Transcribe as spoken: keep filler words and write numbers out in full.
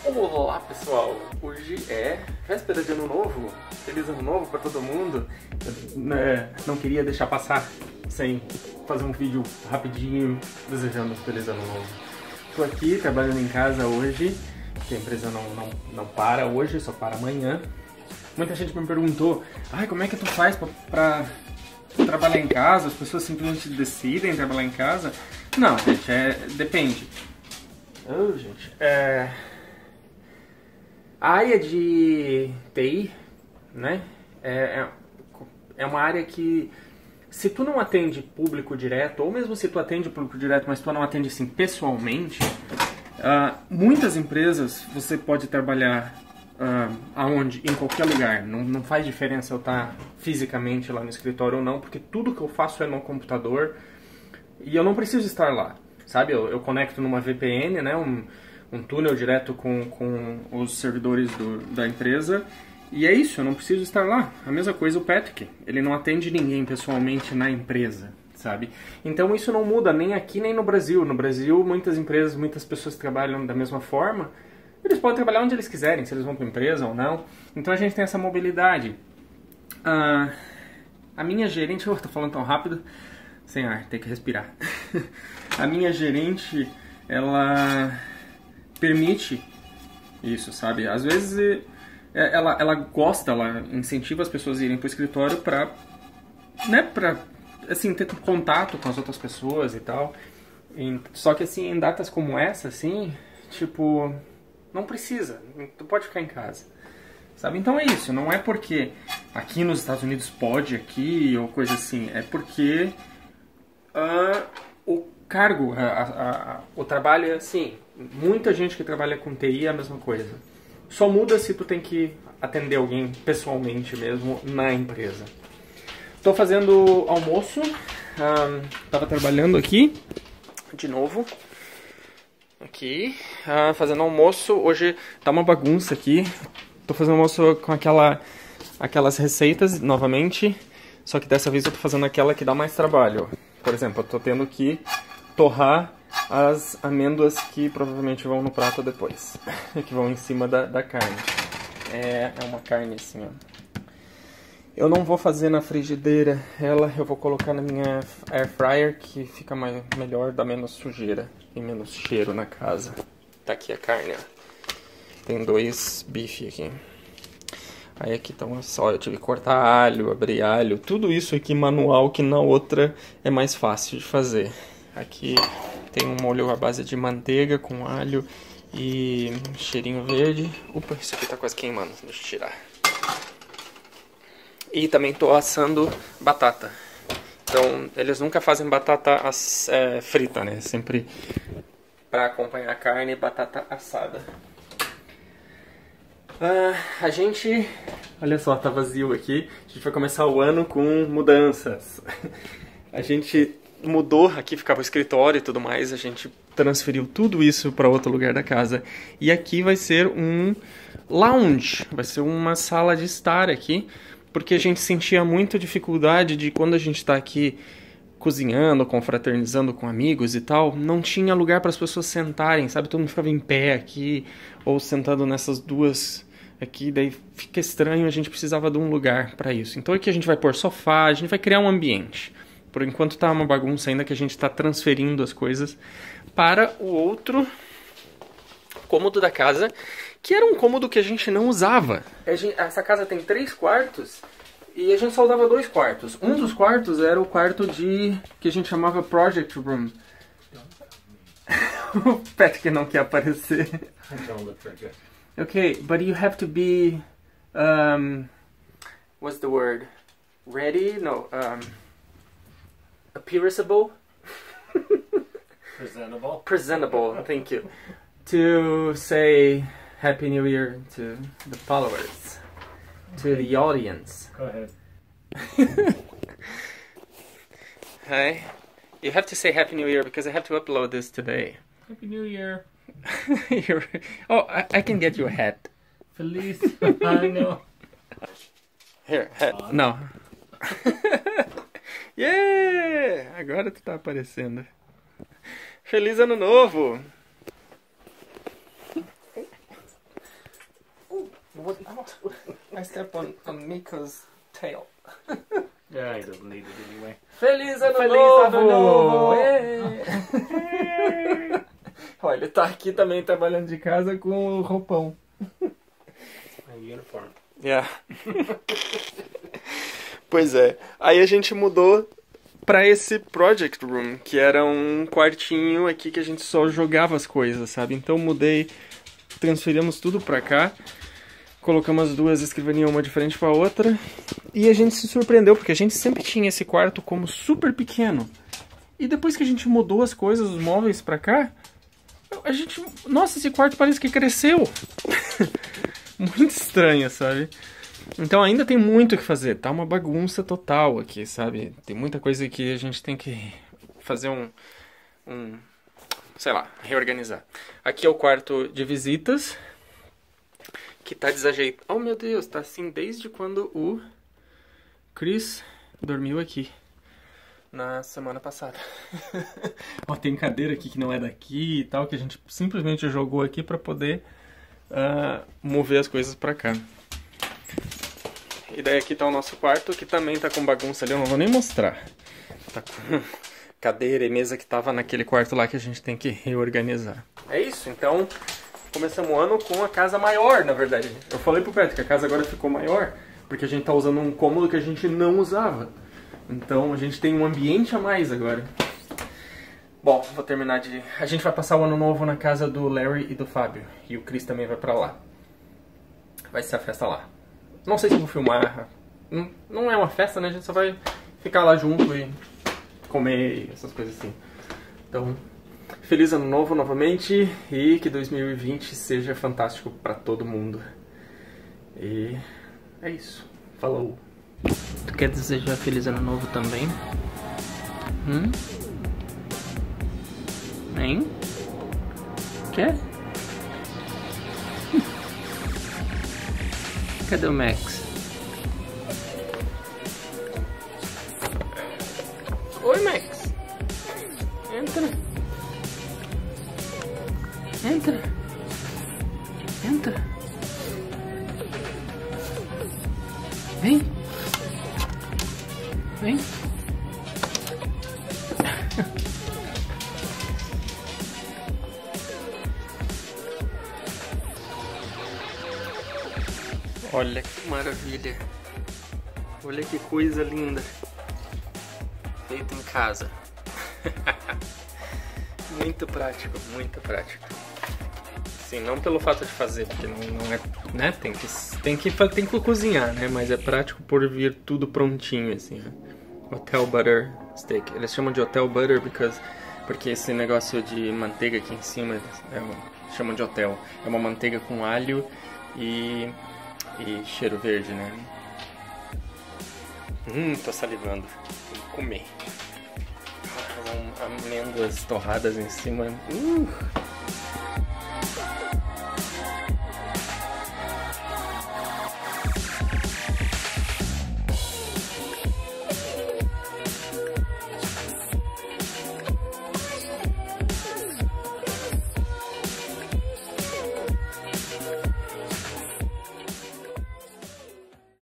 Olá pessoal, hoje é véspera de ano novo, feliz ano novo para todo mundo. Eu, né, não queria deixar passar sem fazer um vídeo rapidinho desejando um feliz ano novo. Tô aqui trabalhando em casa hoje, que a empresa não, não, não para hoje, só para amanhã. Muita gente me perguntou, ai, como é que tu faz pra, pra trabalhar em casa? As pessoas simplesmente decidem trabalhar em casa? Não, gente, é, depende. Oh, gente, é... A área de T I, né, é, é, é uma área que, se tu não atende público direto, ou mesmo se tu atende público direto, mas tu não atende assim pessoalmente, uh, muitas empresas você pode trabalhar uh, aonde? Em qualquer lugar. Não, não faz diferença eu estar fisicamente lá no escritório ou não, porque tudo que eu faço é no computador e eu não preciso estar lá, sabe? Eu, eu conecto numa V P N, né, um... um túnel direto com, com os servidores do, da empresa, e é isso, eu não preciso estar lá. A mesma coisa o Patrick, ele não atende ninguém pessoalmente na empresa, sabe? Então isso não muda nem aqui nem no Brasil. No Brasil, muitas empresas, muitas pessoas trabalham da mesma forma, eles podem trabalhar onde eles quiserem, se eles vão para a empresa ou não. Então a gente tem essa mobilidade. Ah, a minha gerente, eu tô falando tão rápido, sem ar, tem que respirar. A minha gerente, ela... permite isso, sabe? Às vezes ela, ela gosta, ela incentiva as pessoas a irem pro escritório pra, né, pra, assim, ter contato com as outras pessoas e tal. E, só que, assim, em datas como essa, assim, tipo, não precisa, tu pode ficar em casa, sabe? Então é isso, não é porque aqui nos Estados Unidos pode, aqui, ou coisa assim, é porque uh, o cargo, a, a, a, o trabalho é assim. Muita gente que trabalha com T I é a mesma coisa. Só muda se tu tem que atender alguém pessoalmente mesmo na empresa. Estou fazendo almoço. Um, tava trabalhando aqui. De novo. Aqui. Uh, fazendo almoço. Hoje tá uma bagunça aqui. Estou fazendo almoço com aquela, aquelas receitas novamente. Só que dessa vez eu tô fazendo aquela que dá mais trabalho. Por exemplo, eu tô tendo que torrar as amêndoas que provavelmente vão no prato depois, que vão em cima da, da carne. É, é uma carne assim, ó. Eu não vou fazer na frigideira, ela eu vou colocar na minha air fryer, que fica mais, melhor, dá menos sujeira e menos cheiro na casa. Tá aqui a carne, ó. Tem dois bife aqui. Aí aqui tá uma só, eu tive que cortar alho, abrir alho, tudo isso aqui manual, que na outra é mais fácil de fazer. Aqui tem um molho à base de manteiga com alho e cheirinho verde. Opa, isso aqui tá quase queimando, deixa eu tirar. E também tô assando batata. Então, eles nunca fazem batata ass, é, frita, né? Sempre para acompanhar a carne, batata assada. Ah, a gente... Olha só, tá vazio aqui. A gente vai começar o ano com mudanças. A gente... mudou, aqui ficava o escritório e tudo mais, a gente transferiu tudo isso para outro lugar da casa. E aqui vai ser um lounge, vai ser uma sala de estar aqui, porque a gente sentia muita dificuldade de quando a gente está aqui cozinhando, confraternizando com amigos e tal, não tinha lugar para as pessoas sentarem, sabe? Todo mundo ficava em pé aqui, ou sentado nessas duas aqui, daí fica estranho, a gente precisava de um lugar para isso. Então aqui a gente vai pôr sofá, a gente vai criar um ambiente. Por enquanto tá uma bagunça ainda, que a gente está transferindo as coisas para o outro cômodo da casa, que era um cômodo que a gente não usava. Essa casa tem três quartos e a gente só usava dois quartos. Um dos quartos era o quarto de que a gente chamava Project Room. O Patrick não quer aparecer. Okay, but you have to be um, what's the word? Ready? No. Um, Appearable? Presentable. Presentable, thank you. To say Happy New Year to the followers, to the audience. Go ahead. Hi. You have to say Happy New Year because I have to upload this today. Happy New Year. Oh, I, I can get you a hat. Feliz Ano. Here, hat. No. Yeah! Agora tu tá aparecendo. Feliz Ano Novo! what, what? I stepped on, on Miko's tail. Yeah, he doesn't need it anyway. Feliz ano Feliz novo! ano novo! Olha, ele tá aqui também trabalhando de casa com o roupão. My uniform. Yeah. Pois é. Aí a gente mudou pra esse Project Room, que era um quartinho aqui que a gente só jogava as coisas, sabe? Então mudei, transferimos tudo pra cá, colocamos as duas escrivaninhas uma de frente pra outra, e a gente se surpreendeu, porque a gente sempre tinha esse quarto como super pequeno. E depois que a gente mudou as coisas, os móveis pra cá, a gente... Nossa, esse quarto parece que cresceu! Muito estranho, sabe? Então ainda tem muito o que fazer, tá uma bagunça total aqui, sabe? Tem muita coisa que a gente tem que fazer um, um, sei lá, reorganizar. Aqui é o quarto de visitas, que tá desajeitado. Oh meu Deus, tá assim desde quando o Chris dormiu aqui, na semana passada. Ó, tem cadeira aqui que não é daqui e tal, que a gente simplesmente jogou aqui pra poder uh, mover as coisas pra cá. E daí aqui tá o nosso quarto, que também tá com bagunça ali, eu não vou nem mostrar. Tá com cadeira e mesa que tava naquele quarto lá que a gente tem que reorganizar. É isso, então começamos o ano com a casa maior, na verdade. Eu falei pro Petro que a casa agora ficou maior, porque a gente tá usando um cômodo que a gente não usava. Então a gente tem um ambiente a mais agora. Bom, vou terminar de... A gente vai passar o ano novo na casa do Larry e do Fábio. E o Chris também vai pra lá. Vai ser a festa lá. Não sei se eu vou filmar. Não, não é uma festa, né? A gente só vai ficar lá junto e comer, essas coisas assim. Então, feliz ano novo novamente e que dois mil e vinte seja fantástico pra todo mundo. E é isso. Falou. Tu quer desejar feliz ano novo também? Hum? Hein? Quer? Cadê o Max? Oi, Max. Entra. Entra. Entra. Vem. Vem. Olha que maravilha. Olha que coisa linda. Feito em casa. Muito prático, muito prático. Sim, não pelo fato de fazer, porque não, não é, né? Tem que, tem, que, tem que cozinhar, né? Mas é prático por vir tudo prontinho, assim. Hotel Butter Steak. Eles chamam de Hotel Butter because, porque esse negócio de manteiga aqui em cima é uma, chamam de hotel. É uma manteiga com alho e... e cheiro verde, né? Hum, tô salivando. Vou comer. Um, amêndoas torradas em cima. Uh!